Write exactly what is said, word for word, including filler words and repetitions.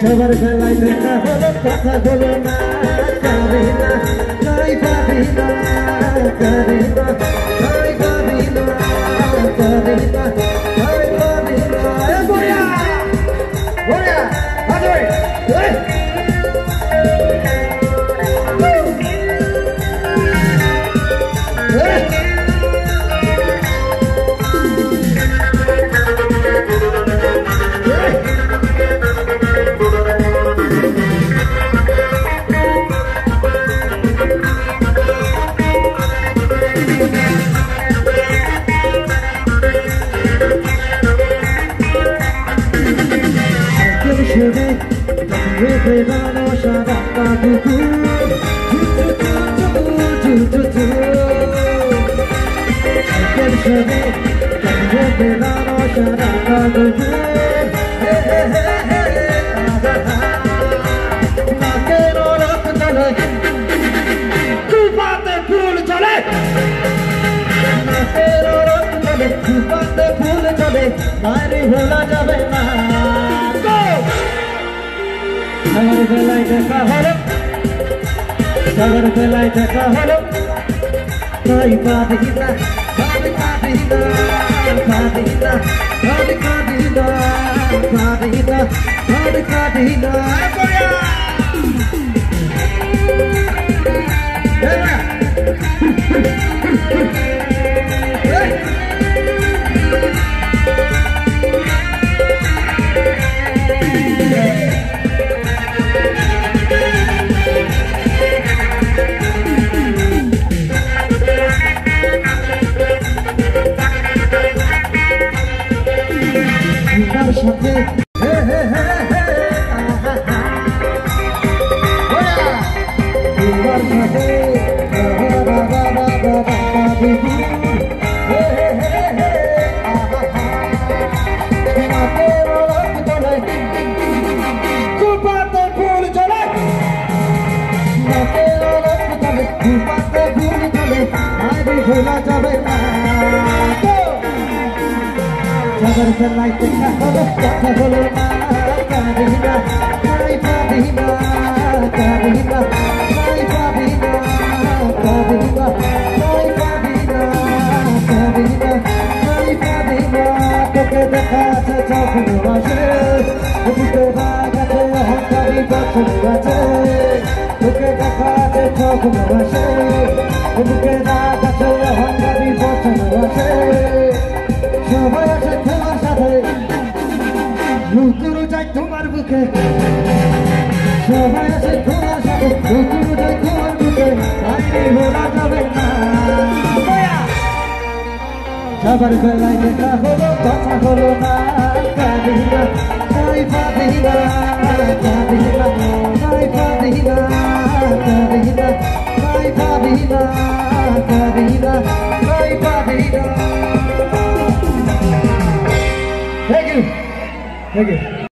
সবার বেলায় দেখা হলো কথা হলো না করে না তাই পারি না করে না তাই পারি না করে না তাই পারি না গোয়া গোয়া আরে এই Verano sarà caduto verano sarà caduto ma che non ho fatto tu fate pure chale ma che non ho fatto tu fate pure chale mari bhola jabe na সবার বেলায় দেখা হলো সবার বেলায় দেখা হলো তাই পারি না তাই পারি না পারি না তাই পারি না পারি না তাই পারি না সাথে হে হে হে হে তোমার সাথে বাবা বাবা বাবা দিদি হে হে হে হে তোমাকে রোক চলে কুপাতে ফুল চলে তোমাকে রোক চলে কুপাতে ফুল চলে আরে ভোলা যাবে না সবার বেলায় দেখা হলো কথা হলো না পারি না তাই পারি না পারি না তাই পারি না পারি না তাই পারি না পারি না তাই পারি না তোকে দেখা আছে যখন আসে বুঝতে বাগাতে অহংকারী বছর আছে তোকে দেখা আছে যখন আসে বুঝতে বাগাতে অহংকারী বছর আছে সবাই আসে তোমার সাথে লুকুরু যায় তোমার বুকে সবাই আসে তোমার সাথে লুকুরু যায় তোমার বুকে আইনি ভোলা যাবে না সবার বেলায় দেখা হলো কথা হলো না পারি না তাই পারি না পারি না তাই পারি না পারি না তাই পারি না পারি না তাই পারি না Thank you. Thank you.